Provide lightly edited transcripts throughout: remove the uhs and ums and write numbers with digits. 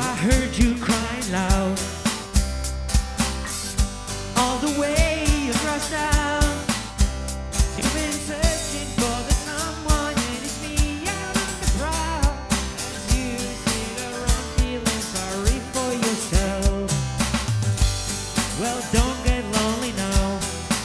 I heard you crying loud all the way across town. You've been searching for the someone, and it's me out on the prowl. As you sit around feeling sorry for yourself. Well, don't get lonely now,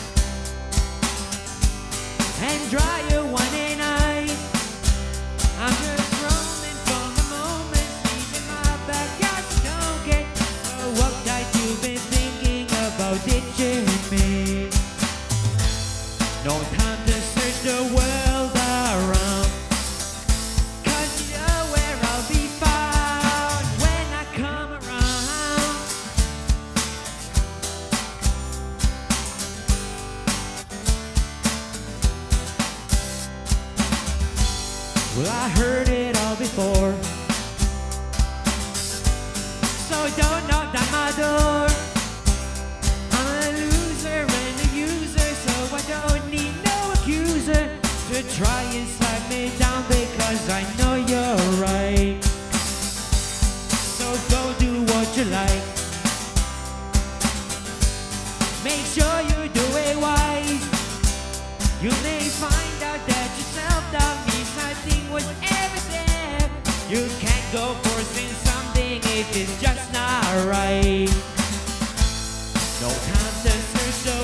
and dry your one night. I'm just roaming from the moment, leaving my backyard. Don't get so uptight. You've been thinking about ditching me. No time to search the world around, 'cause you know where I'll be found when I come around. Well, I heard it all before, so don't knock down my door. I'm a loser and a user, so I don't need no accuser to try and slap me down, because I know you're right. So go do what you like. Make sure you do it wise. You may find out that your self-doubt means nothing was ever there. You can't go forcing something if it's just not right. No time to search the